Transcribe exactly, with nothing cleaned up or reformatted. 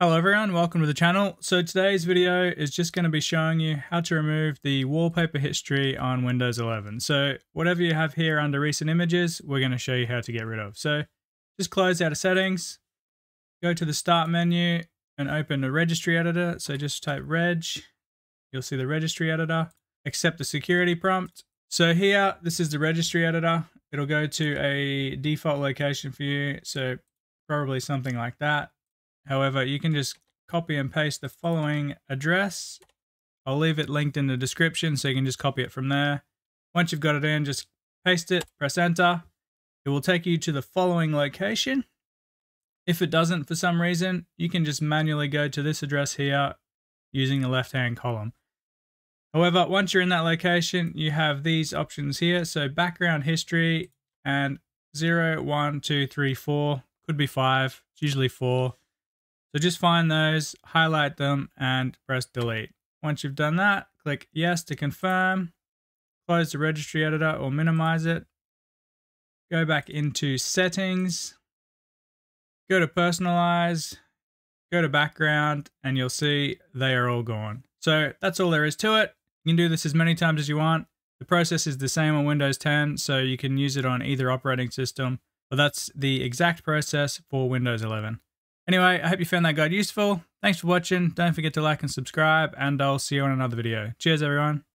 Hello everyone, welcome to the channel. So today's video is just going to be showing you how to remove the wallpaper history on Windows eleven. So whatever you have here under recent images, we're going to show you how to get rid of. So just close out of settings, go to the start menu and open the Registry Editor. So just type reg, you'll see the Registry Editor, accept the security prompt. So here, this is the Registry Editor. It'll go to a default location for you. So probably something like that. However, you can just copy and paste the following address. I'll leave it linked in the description so you can just copy it from there. Once you've got it in, just paste it, press enter. It will take you to the following location. If it doesn't for some reason, you can just manually go to this address here using the left-hand column. However, once you're in that location, you have these options here. So background history and zero, one, two, three, four, could be five, it's usually four. So just find those, highlight them, and press delete. Once you've done that, click yes to confirm, close the Registry Editor or minimize it, go back into settings, go to personalize, go to background, and you'll see they are all gone. So that's all there is to it. You can do this as many times as you want. The process is the same on Windows ten, so you can use it on either operating system, but that's the exact process for Windows eleven. Anyway, I hope you found that guide useful. Thanks for watching. Don't forget to like and subscribe, and I'll see you on another video. Cheers, everyone.